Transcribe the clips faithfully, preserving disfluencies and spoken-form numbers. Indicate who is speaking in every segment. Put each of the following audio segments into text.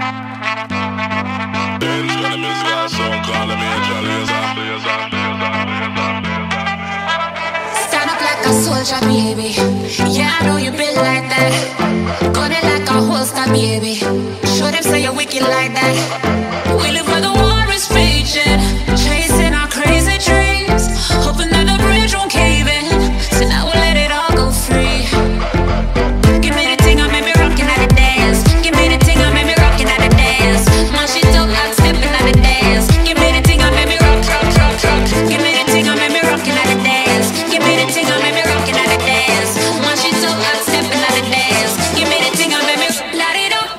Speaker 1: Stand up like a soldier, baby. Yeah, I know you been like that. Gun it like a holster, baby. Show them say you're wicked like that. We live where the war is raging, chasing our crazy dreams, hoping that the bridge won't cave in. So now we'll let it all go free. Give me the thing, I made me rockin' at the dance. Give me the thing, I made me rockin' at the dance. My shit dope, like stepping at the dance. Give me the thing, I made me rock, rock, rock, rock. Give me the thing, I made me rockin' at the dance. Give me the thing, I made me rockin' at the dance. My shit dope, like stepping at the dance. Give me the thing, I made me light it up.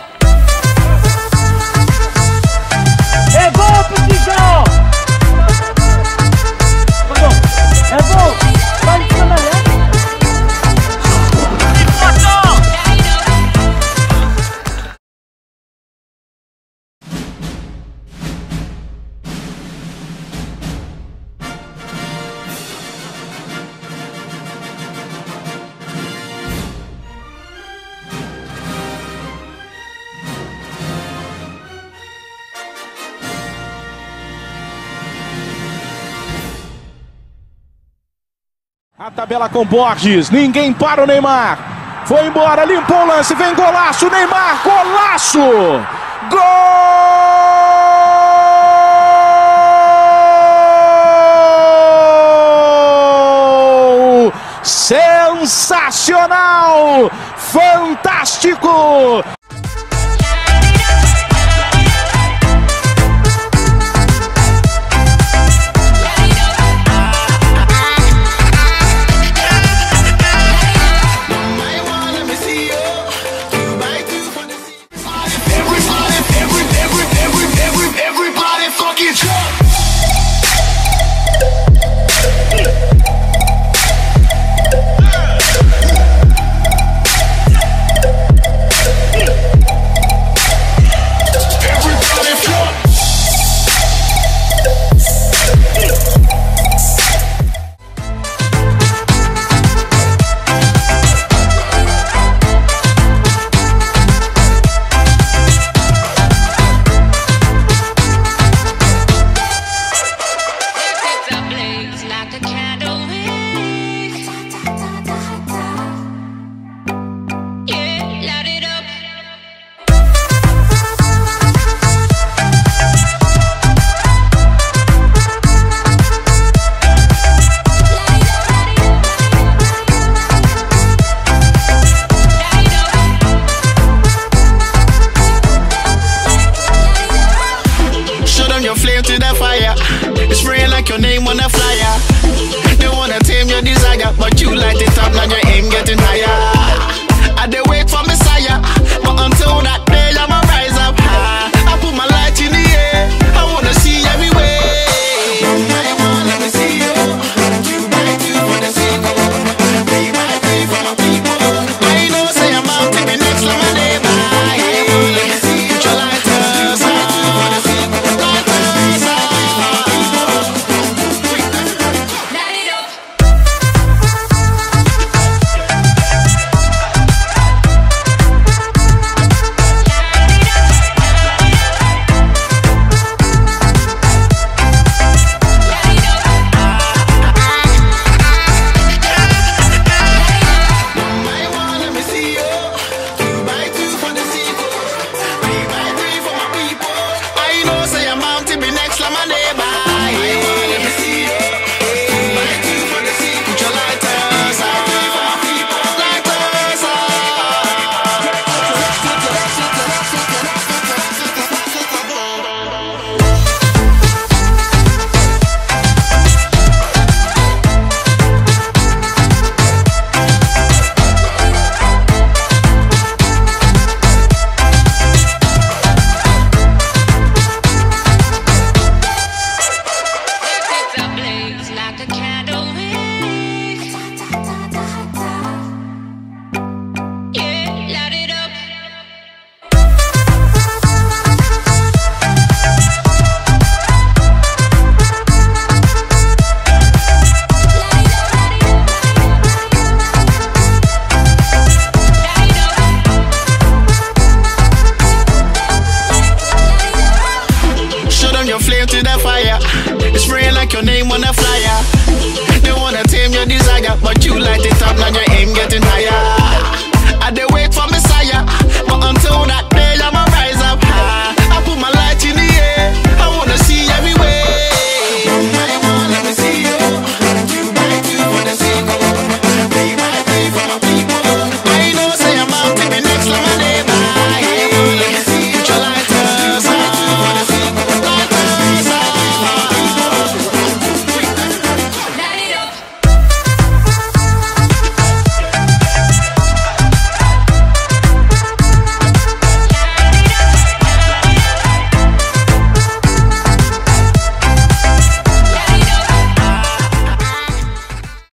Speaker 2: É bom, Pizão! É bom! Vai trabalhar!
Speaker 3: A tabela com Borges, ninguém para o Neymar. Foi embora, limpou o lance, vem golaço, Neymar, golaço! Gol! Sensacional! Fantástico!